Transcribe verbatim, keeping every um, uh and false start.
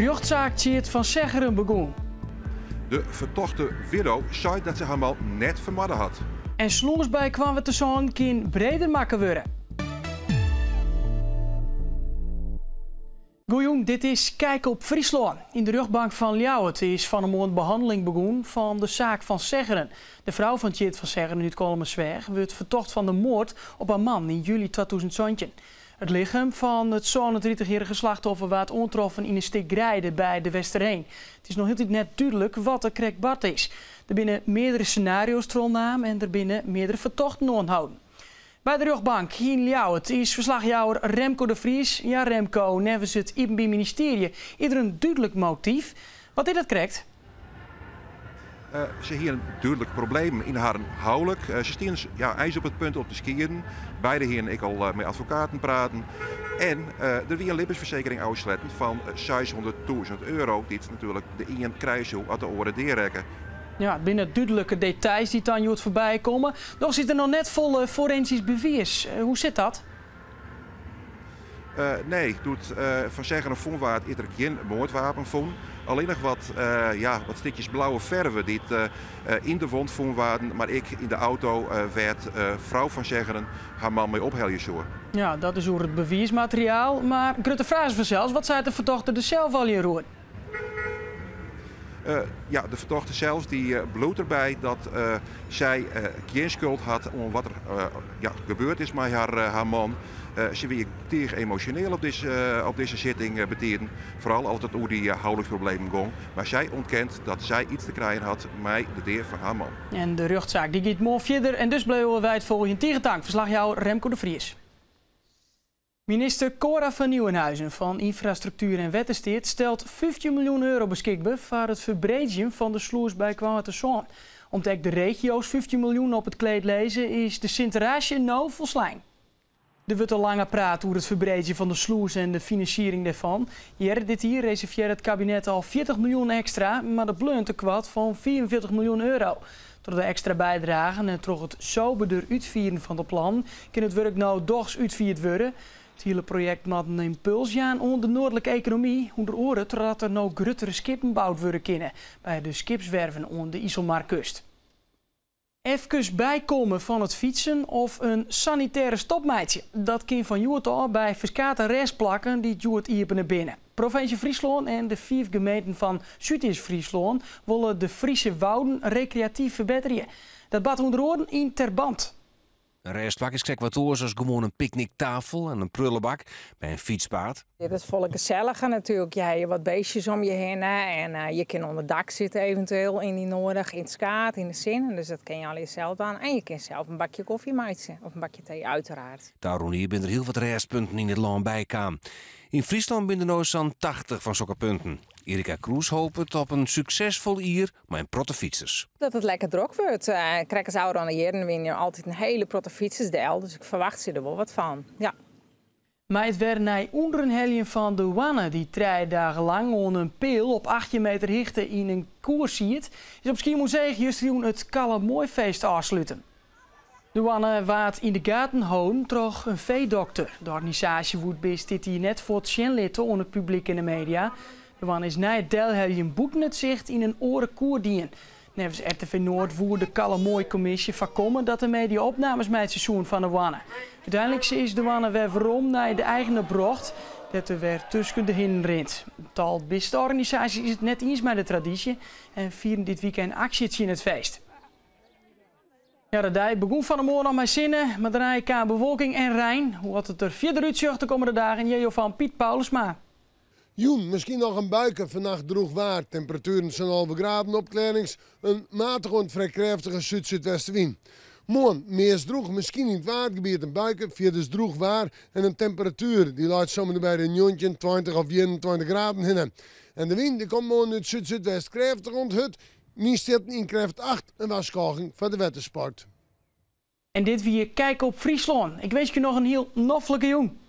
Rjochtzaak Tjeerd van Seggeren begon. De vertochte widow zei dat ze haar man net vermoord had. En Sloersbij kwam het te zo'n kind breder maken worden. Goejoen, dit is Kijk op Friesland. In de rechtbank van Ljouwert is van een maand behandeling begonnen van de zaak van Seggeren. De vrouw van Tjeerd van Seggeren uit Kolmersweg werd vertocht van de moord op haar man in juli tweeduizend zeventien. Het lichaam van het zevenendertigjarige slachtoffer werd ontroffen in een stuk Grijde bij de Westerheen. Het is nog heel net duidelijk wat de krek Bart is. Er binnen meerdere scenario's trolnaam en er binnen meerdere vertochten aanhouden. Bij de rechtbank in Ljouwert is verslagjouwer Remco de Vries. Ja, Remco, nevens het I B M-ministerie ieder een duidelijk motief. Wat is dat correct? Uh, ze hier een duidelijk probleem in haar huwelijk. Uh, ze staan ja, ijs op het punt om te skiën. Beide heren ik al uh, met advocaten praten. En uh, er weer een levensverzekering uitsletten van zeshonderdduizend euro. Dit natuurlijk de één kruisje uit de oren deurrekken. Ja, binnen duidelijke details die dan je voorbij komen. Nog zit er nog net vol uh, forensisch bewijs. Uh, hoe zit dat? Uh, nee, doet uh, van zeggen een fondwaard ieder geen moordwapen vond. Alleen nog wat, uh, ja, wat stukjes blauwe verven die uh, uh, in de wond waren, maar ik in de auto uh, werd uh, vrouw van Seggeren haar man mee opheljen zo. Ja, dat is over het bewijsmateriaal. Maar grote vraag is vanzelf, wat zei de verdachte er zelf al in roer? Uh, ja, de verdachte zelf die uh, bloot erbij dat uh, zij uh, geen schuld had om wat er uh, ja, gebeurd is met haar, uh, haar man. Uh, ze weer tegen emotioneel op deze, uh, op deze zitting uh, beteren. Vooral altijd hoe die uh, huwelijksproblemen ging. Maar zij ontkent dat zij iets te krijgen had met de deer van haar man. En de rechtszaak die gaat morgen verder en dus blijven wij het volgende tegentank. Verslagjouwer Remco de Vries. Minister Cora van Nieuwenhuizen van Infrastructuur en Wettensteed stelt vijftien miljoen euro beschikbaar voor het verbreden van de sluis bij Kwamertesoon. Om de regio's vijftien miljoen op het kleed lezen is de Sint-Raasje nou volslijn. Er wordt al langer praat over het verbreden van de sluis en de financiering daarvan. Hier, dit hier reserveert het kabinet al veertig miljoen extra, maar de blunt een kwart van vierenveertig miljoen euro. Door de extra bijdragen en door het soberder uitvieren van de plan kan het werk nou dochs uitvierd worden. Het hele project maakt een impuls aan onder de noordelijke economie. Onder oren dat er nou gruttere skippen gebouwd worden kunnen bij de skipswerven onder de IJsselmeerkust. Even bijkomen van het fietsen of een sanitaire stopmeidje. Dat kan van Joert al bij verskate restplakken die Joert iepen naar binnen. Provincie Friesland en de vier gemeenten van Zuid-Friesland willen de Friese wouden recreatief verbeteren. Dat bad onder oren in Terband. Een restplak is wat oors als gewoon een picknicktafel en een prullenbak bij een fietspaard. Dit is volle gezelliger natuurlijk. Je hebt wat beestjes om je heen en uh, je kan onder dak zitten eventueel in die nodig, in het skaat, in de zin. Dus dat kan je al jezelf aan. En je kan zelf een bakje koffie maken of een bakje thee uiteraard. Daarom hier zijn er heel wat restpunten in het land bijkam. In Friesland zijn er nog zo'n tachtig van zulke punten. Erika Kroes hoopt op een succesvol jaar met een protte fietsers. Dat het lekker druk wordt. Uh, Krijgen ze aan de jaren win je altijd een hele protte fietsersdel. Dus ik verwacht ze er wel wat van. Ja. Maar het werd naar onder een helling van de Wanne die drie dagen lang onder een peel op achttien meter hichte in een koers ziet, is op Schiermonnikoog juist het Kalamooifeest afsluiten. De Wanne waard in de gaten houden door een veedokter. De organisatie wordt best dit hier net voor het sjenlitten onder het publiek in de media. De Wanne is na het delheljen boeten het zicht in een oren koerdien. Nevens R T V Noord voert de Kalamooicommissie voorkomen dat de media opnames met het seizoen van de Wanne. Uiteindelijk is de Wanne weer waarom naar de eigen brocht dat er weer tussen de hinnen rint. Tal beste organisaties is het net eens met de traditie en vieren dit weekend acties in het feest. Ja, de dag begon van de morgen al mijn zinnen, maar daarna kwam bewolking en Rijn. Hoe had het er verder uitzicht de komende dagen? Jejo van Piet Paulusma. Joen, misschien nog een buiken. Vannacht droeg waar. Temperaturen zijn halve graden opklarings. Een matige en vrij krachtige zuid-zuidwestenwind. Morgen meest droeg, misschien in het waardgebied een buiken. Via dus droeg waar. En een temperatuur die laat zomaar bij de negentien, twintig of eenentwintig graden hinnen. En de wind die komt morgen uit zuid-zuidwest krachtig rond het. Minstens in kracht acht een waarschuwing voor de watersport. En dit weer Kijk op Friesland. Ik wens je nog een heel noffelijke jong.